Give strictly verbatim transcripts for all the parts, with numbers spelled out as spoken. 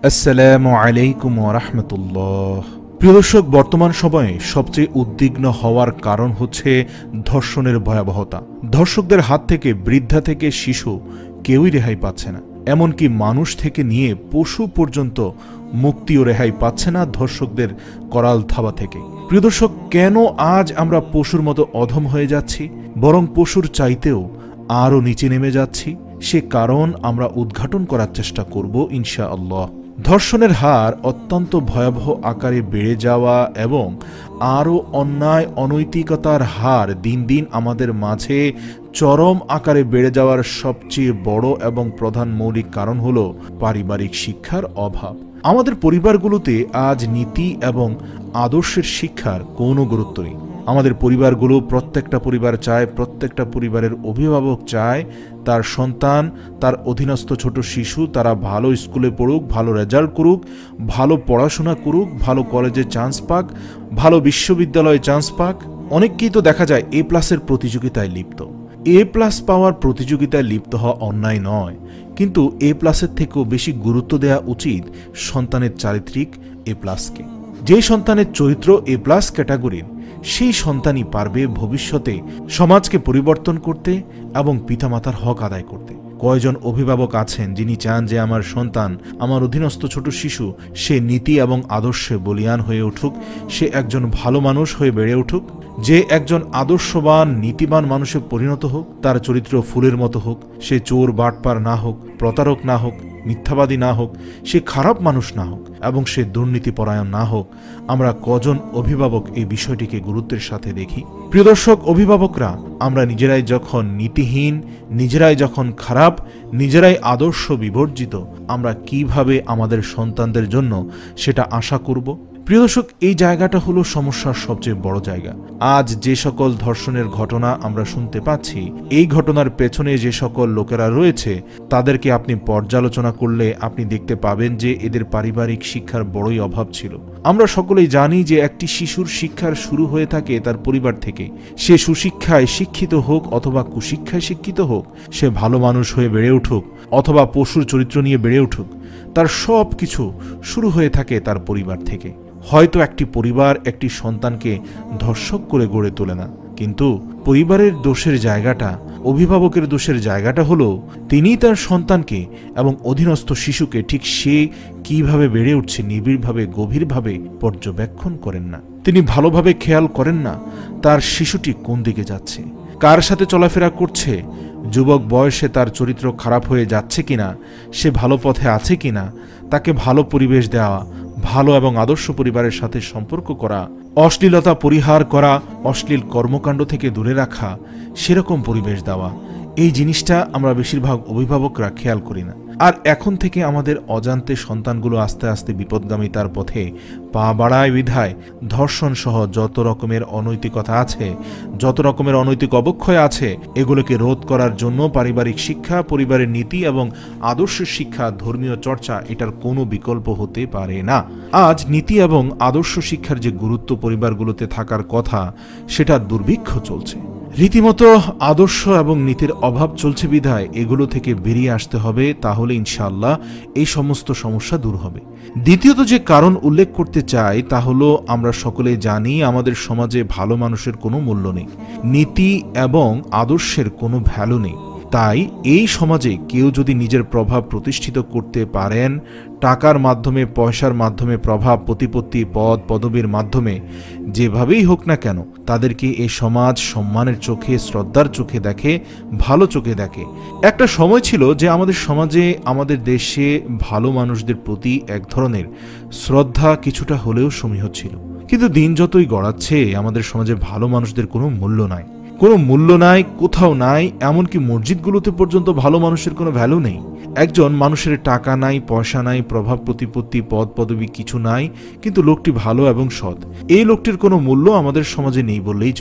আসসালামু আলাইকুম ওয়া রাহমাতুল্লাহ। প্রিয় দর্শক, বর্তমান সময়ে সবচেয়ে উদ্বিগ্ন হওয়ার কারণ হচ্ছে ধর্ষণের ভয়াবহতা। ধর্ষকদের হাত থেকে বৃদ্ধা থেকে শিশু কেউই রেহাই পাচ্ছে না, এমনকি মানুষ থেকে নিয়ে পশু পর্যন্ত মুক্তিও রেহাই পাচ্ছে না ধর্ষকদের করাল থাবা থেকে। প্রিয় দর্শক, কেন আজ আমরা পশুর মতো অধম হয়ে যাচ্ছি, বরং পশুর চাইতেও আরও নিচে নেমে যাচ্ছি? সে কারণ আমরা উদ্ঘাটন করার চেষ্টা করব ইনশাআল্লাহ। ধর্ষণের হার অত্যন্ত ভয়াবহ আকারে বেড়ে যাওয়া এবং আরও অন্যায় অনৈতিকতার হার দিন দিন আমাদের মাঝে চরম আকারে বেড়ে যাওয়ার সবচেয়ে বড় এবং প্রধান মৌলিক কারণ হল পারিবারিক শিক্ষার অভাব। আমাদের পরিবারগুলোতে আজ নীতি এবং আদর্শের শিক্ষার কোনো গুরুত্ব নেই। আমাদের পরিবারগুলো, প্রত্যেকটা পরিবার চায়, প্রত্যেকটা পরিবারের অভিভাবক চায় তার সন্তান, তার অধীনস্থ ছোট শিশু তারা ভালো স্কুলে পড়ুক, ভালো রেজাল্ট করুক, ভালো পড়াশোনা করুক, ভালো কলেজে চান্স পাক, ভালো বিশ্ববিদ্যালয়ে চান্স পাক। অনেককেই তো দেখা যায় এ প্লাসের প্রতিযোগিতায় লিপ্ত। এ প্লাস পাওয়ার প্রতিযোগিতায় লিপ্ত হওয়া অন্যায় নয়, কিন্তু এ প্লাসের থেকেও বেশি গুরুত্ব দেওয়া উচিত সন্তানের চারিত্রিক এ প্লাসকে। যে সন্তানের চরিত্র এ প্লাস ক্যাটাগরির, সেই সন্তানই পারবে ভবিষ্যতে সমাজকে পরিবর্তন করতে এবং পিতামাতার হক আদায় করতে। কয়জন অভিভাবক আছেন যিনি চান যে আমার সন্তান, আমার অধীনস্থ ছোট শিশু, সে নীতি এবং আদর্শে বলীয়ান হয়ে উঠুক, সে একজন ভালো মানুষ হয়ে বেড়ে উঠুক, যে একজন আদর্শবান নীতিবান মানুষে পরিণত হোক, তার চরিত্র ফুলের মতো হোক, সে চোর বাটপার না হোক, প্রতারক না হোক, মিথ্যাবাদী না হোক, সে খারাপ মানুষ না হোক এবং সে দুর্নীতিপরায়ণ না হোক। আমরা কজন অভিভাবক এই বিষয়টিকে গুরুত্বের সাথে দেখি? প্রিয় দর্শক, অভিভাবকরা আমরা নিজেরাই যখন নীতিহীন, নিজেরাই যখন খারাপ, নিজেরাই আদর্শ বিবর্জিত, আমরা কিভাবে আমাদের সন্তানদের জন্য সেটা আশা করব? প্রিয় দর্শক, এই জায়গাটা হলো সমস্যার সবচেয়ে বড় জায়গা। আজ যে সকল ধর্ষণের ঘটনা আমরা শুনতে পাচ্ছি, এই ঘটনার পেছনে যে সকল লোকেরা রয়েছে তাদেরকে আপনি পর্যালোচনা করলে আপনি দেখতে পাবেন যে এদের পারিবারিক শিক্ষার বড়ই অভাব ছিল। আমরা সকলেই জানি যে একটি শিশুর শিক্ষার শুরু হয়ে থাকে তার পরিবার থেকে। সে সুশিক্ষায় শিক্ষিত হোক অথবা কুশিক্ষায় শিক্ষিত হোক, সে ভালো মানুষ হয়ে বেড়ে উঠুক অথবা পশুর চরিত্র নিয়ে বেড়ে উঠুক, তার সব কিছু শুরু হয়ে থাকে তার পরিবার থেকে। হয়তো একটি পরিবার একটি সন্তানকে ধর্ষক করে গড়ে তোলে না, কিন্তু পরিবারের দোষের জায়গাটা, অভিভাবকের দোষের জায়গাটা হলো তিনি তার সন্তানকে এবং অধীনস্থ শিশুকে ঠিক সে কিভাবে বেড়ে উঠছে নিবিড়ভাবে, গভীরভাবে পর্যবেক্ষণ করেন না। তিনি ভালোভাবে খেয়াল করেন না তার শিশুটি কোন দিকে যাচ্ছে, কার সাথে চলাফেরা করছে, যুবক বয়সে তার চরিত্র খারাপ হয়ে যাচ্ছে কিনা, সে ভালো পথে আছে কিনা, তাকে ভালো পরিবেশ দেওয়া, ভালো এবং আদর্শ পরিবারের সাথে সম্পর্ক করা, অশ্লীলতা পরিহার করা, অশ্লীল কর্মকাণ্ড থেকে দূরে রাখা, সেরকম পরিবেশ দেওয়া। এই জিনিসটা আমরা বেশিরভাগ অভিভাবকরা খেয়াল করি না। আর এখন থেকে আমাদের অজান্তে সন্তানগুলো আস্তে আস্তে বিপদগামিতার পথে পা বাড়ায় বিধায় ধর্ষণ সহ যত রকমের অনৈতিকতা আছে, যত রকমের অনৈতিক অবক্ষয় আছে, এগুলোকে রোধ করার জন্য পারিবারিক শিক্ষা, পরিবারের নীতি এবং আদর্শের শিক্ষা, ধর্মীয় চর্চা এটার কোনো বিকল্প হতে পারে না। আজ নীতি এবং আদর্শ শিক্ষার যে গুরুত্ব পরিবারগুলোতে থাকার কথা, সেটা দুর্ভিক্ষ চলছে। রীতিমতো আদর্শ এবং নীতির অভাব চলছে বিধায় এগুলো থেকে বেরিয়ে আসতে হবে, তাহলে ইনশাআল্লাহ এই সমস্ত সমস্যা দূর হবে। দ্বিতীয়ত যে কারণ উল্লেখ করতে চাই তা হলো, আমরা সকলে জানি আমাদের সমাজে ভালো মানুষের কোনো মূল্য নেই, নীতি এবং আদর্শের কোনো ভ্যালু নেই। তাই এই সমাজে কেউ যদি নিজের প্রভাব প্রতিষ্ঠিত করতে পারেন, টাকার মাধ্যমে, পয়সার মাধ্যমে, প্রভাব প্রতিপত্তি, পদ পদবীর মাধ্যমে, যেভাবেই হোক না কেন, তাদেরকে এই সমাজ সম্মানের চোখে, শ্রদ্ধার চোখে দেখে, ভালো চোখে দেখে। একটা সময় ছিল যে আমাদের সমাজে, আমাদের দেশে ভালো মানুষদের প্রতি এক ধরনের শ্রদ্ধা কিছুটা হলেও সমীহ ছিল, কিন্তু দিন যতই গড়াচ্ছে আমাদের সমাজে ভালো মানুষদের কোনো মূল্য নাই, কোনো মূল্য নাই, কোথাও নাই। এমনকি মসজিদগুলোতে পর্যন্ত ভালো মানুষের কোনো ভ্যালু নেই। একজন মানুষের টাকা নাই, পয়সা নাই, প্রভাব প্রতিপত্তি, পদ পদবী কিছু নাই, কিন্তু লোকটি ভালো এবং সৎ, এই লোকটির কোনো মূল্য আমাদের সমাজে নেই বললেই চলে।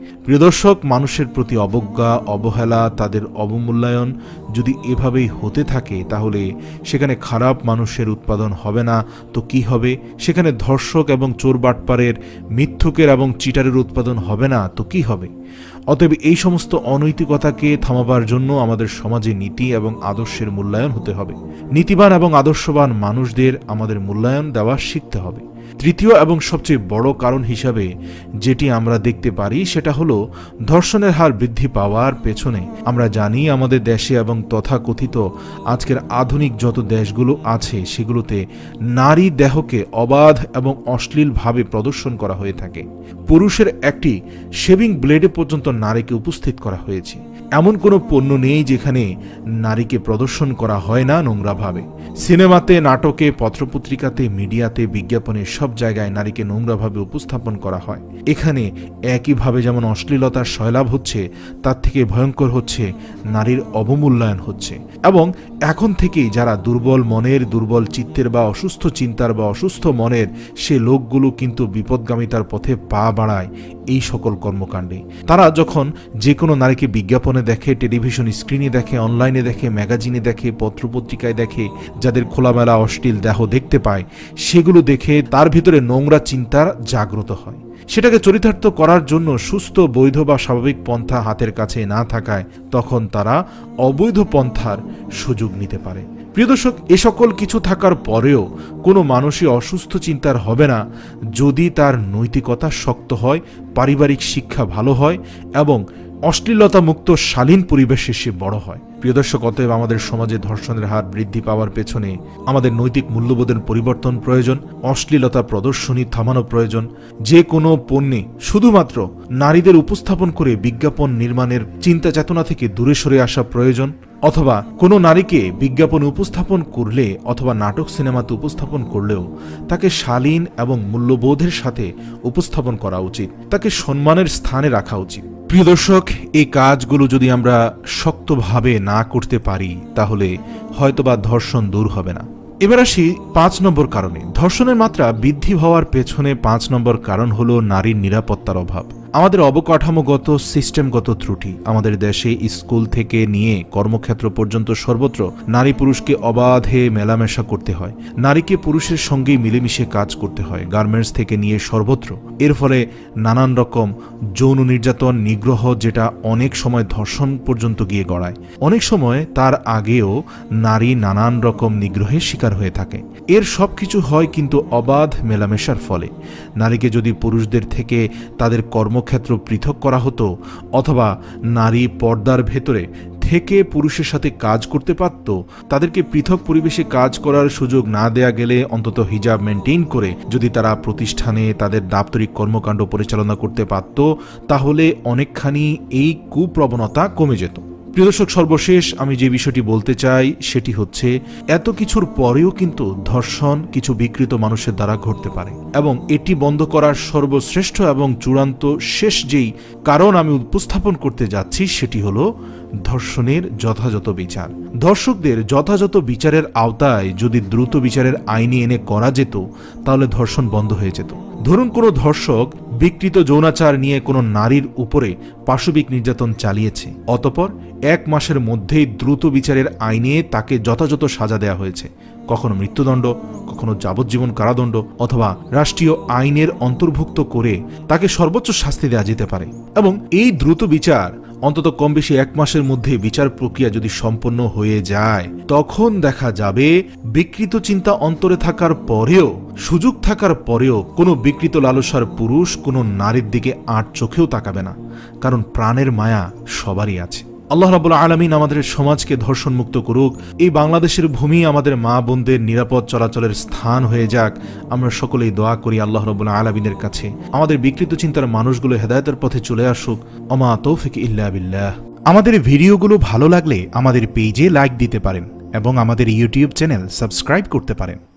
প্রিয় দর্শক, মানুষের প্রতি অবজ্ঞা, অবহেলা, তাদের অবমূল্যায়ন যদি এভাবেই হতে থাকে তাহলে সেখানে খারাপ মানুষের উৎপাদন হবে না তো কি হবে? সেখানে ধর্ষক এবং চোর বাটপারের, মিথ্যুকের এবং চিটারের উৎপাদন হবে না তো কি হবে? অতএব এই সমস্ত অনৈতিকতাকে থামাবার জন্য আমাদের সমাজে নীতি এবং আদর্শের মূল্যায়ন হতে হবে। নীতিবান এবং আদর্শবান মানুষদের আমাদের মূল্যায়ন দেওয়া শিখতে হবে। তৃতীয় এবং সবচেয়ে বড় কারণ হিসাবে যেটি আমরা দেখতে পারি সেটা হলো ধর্ষণের হার বৃদ্ধি পাওয়ার পেছনে আমরা জানি আমাদের দেশে এবং তথাকথিত আজকের আধুনিক যত দেশগুলো আছে সেগুলোতে নারী দেহকে অবাধ এবং অশ্লীলভাবে প্রদর্শন করা হয়ে থাকে। পুরুষের একটি শেভিং ব্লেডে পর্যন্ত নারীকে উপস্থিত করা হয়েছে। এমন কোনো পণ্য নেই যেখানে নারীকে প্রদর্শন করা হয় না নোংরাভাবে। সিনেমাতে, নাটকে, পত্রপত্রিকাতে, মিডিয়াতে, বিজ্ঞাপনে সব জায়গায় নারীকে নোংরাভাবে উপস্থাপন করা হয়। এখানে একইভাবে যেমন অশ্লীলতার সয়লাভ হচ্ছে, তার থেকে ভয়ঙ্কর হচ্ছে নারীর অবমূল্যায়ন হচ্ছে। এবং এখন থেকেই যারা দুর্বল মনের, দুর্বল চিত্তের বা অসুস্থ চিন্তার বা অসুস্থ মনের সে লোকগুলো কিন্তু বিপদগামিতার পথে পা বাড়ায় এই সকল কর্মকাণ্ডে। তারা যখন যে কোনো নারীকে বিজ্ঞাপনে দেখে, টেলিভিশন স্ক্রিনে দেখে, অনলাইনে দেখে, ম্যাগাজিনে দেখে, পত্রপত্রিকায় দেখে, যাদের খোলামেলা অশ্লীল দেহ দেখতে পায়, সেগুলো দেখে তার ভিতরে নোংরা চিন্তার জাগ্রত হয়। সেটাকে চরিতার্থ করার জন্য সুস্থ, বৈধ বা স্বাভাবিক পন্থা হাতের কাছে না থাকায় তখন তারা অবৈধ পন্থার সুযোগ নিতে পারে। প্রিয় দর্শক, এ সকল কিছু থাকার পরেও কোনো মানুষই অসুস্থ চিন্তার হবে না যদি তার নৈতিকতা শক্ত হয়, পারিবারিক শিক্ষা ভালো হয় এবং অশ্লীলতা মুক্ত শালীন পরিবেশে সে বড় হয়। প্রিয় দর্শক, অতএব আমাদের সমাজে ধর্ষণের হার বৃদ্ধি পাওয়ার পেছনে আমাদের নৈতিক মূল্যবোধের পরিবর্তন প্রয়োজন। অশ্লীলতা প্রদর্শনী থামানো প্রয়োজন। যে কোনো পণ্যে শুধুমাত্র নারীদের উপস্থাপন করে বিজ্ঞাপন নির্মাণের চিন্তা চেতনা থেকে দূরে সরে আসা প্রয়োজন। অথবা কোনো নারীকে বিজ্ঞাপনে উপস্থাপন করলে অথবা নাটক সিনেমাতে উপস্থাপন করলেও তাকে শালীন এবং মূল্যবোধের সাথে উপস্থাপন করা উচিত, তাকে সম্মানের স্থানে রাখা উচিত। প্রিয় দর্শক, এই কাজগুলো যদি আমরা শক্তভাবে না করতে পারি তাহলে হয়তোবা ধর্ষণ দূর হবে না। এবার আসি পাঁচ নম্বর কারণে। ধর্ষণের মাত্রা বৃদ্ধি হওয়ার পেছনে পাঁচ নম্বর কারণ হলো নারীর নিরাপত্তার অভাব। আমাদের অবকাঠামোগত সিস্টেমগত ত্রুটি। আমাদের দেশে স্কুল থেকে নিয়ে কর্মক্ষেত্র পর্যন্ত সর্বত্র নারী পুরুষকে অবাধে মেলামেশা করতে হয়। নারীকে পুরুষের সঙ্গেই মিলেমিশে কাজ করতে হয়, গার্মেন্টস থেকে নিয়ে সর্বত্র। এর ফলে নানান রকম যৌন নির্যাতন, নিগ্রহ, যেটা অনেক সময় ধর্ষণ পর্যন্ত গিয়ে গড়ায়। অনেক সময় তার আগেও নারী নানান রকম নিগ্রহের শিকার হয়ে থাকে। এর সব কিছু হয় কিন্তু অবাধ মেলামেশার ফলে। নারীকে যদি পুরুষদের থেকে তাদের কর্মক্ষেত্র পৃথক করা হতো অথবা নারী পর্দার ভেতরে থেকে পুরুষের সাথে কাজ করতে পারত, তাদেরকে পৃথক পরিবেশে কাজ করার সুযোগ না দেয়া গেলে অন্তত হিজাব মেনটেইন করে যদি তারা প্রতিষ্ঠানে তাদের দাপ্তরিক কর্মকাণ্ড পরিচালনা করতে পারত তাহলে অনেকখানি এই কুপ্রবণতা কমে যেত। প্রিয় দর্শক, সর্বশেষ আমি যে বিষয়টি বলতে চাই সেটি হচ্ছে এত কিছুর পরেও কিন্তু ধর্ষণ কিছু বিকৃত মানুষের দ্বারা ঘটতে পারে এবং এটি বন্ধ করার সর্বশ্রেষ্ঠ এবং চূড়ান্ত শেষ যেই কারণ আমি উপস্থাপন করতে যাচ্ছি সেটি হলো ধর্ষণের যথাযথ বিচার। ধর্ষকদের যথাযথ বিচারের আওতায় যদি দ্রুত বিচারের আইনে এনে করা যেত তাহলে ধর্ষণ বন্ধ হয়ে যেত। ধরুন কোনো ধর্ষক বিকৃত যৌনাচার নিয়ে কোনো নারীর উপরে পাশবিক নির্যাতন চালিয়েছে, অতঃপর এক মাসের মধ্যেই দ্রুত বিচারের আইনে তাকে যথাযথ সাজা দেওয়া হয়েছে, কখনো মৃত্যুদণ্ড, কখনো যাবজ্জীবন কারাদণ্ড অথবা রাষ্ট্রীয় আইনের অন্তর্ভুক্ত করে তাকে সর্বোচ্চ শাস্তি দেওয়া যেতে পারে। এবং এই দ্রুত বিচার অন্তত কম বেশি এক মাসের মধ্যে বিচার প্রক্রিয়া যদি সম্পন্ন হয়ে যায় তখন দেখা যাবে বিকৃত চিন্তা অন্তরে থাকার পরেও, সুযোগ থাকার পরেও কোনো বিকৃত লালসার পুরুষ কোনো নারীর দিকে আট চোখেও তাকাবে না, কারণ প্রাণের মায়া সবারই আছে। আল্লাহ রাব্বুল আলামিন আমাদের সমাজকে ধর্ষণ মুক্ত করুক। এই বাংলাদেশের ভূমি আমাদের মা বোনদের নিরাপদ চলাচলের স্থান হয়ে যাক। আমরা সকলেই দোয়া করি আল্লাহ রাব্বুল আলামিনের কাছে আমাদের বিকৃত চিন্তার মানুষগুলো হেদায়েতের পথে চলে আসুক। ওমা তৌফিক ইল্লা বিল্লাহ। আমাদের ভিডিওগুলো ভালো লাগলে আমাদের পেজে লাইক দিতে পারেন এবং আমাদের ইউটিউব চ্যানেল সাবস্ক্রাইব করতে পারেন।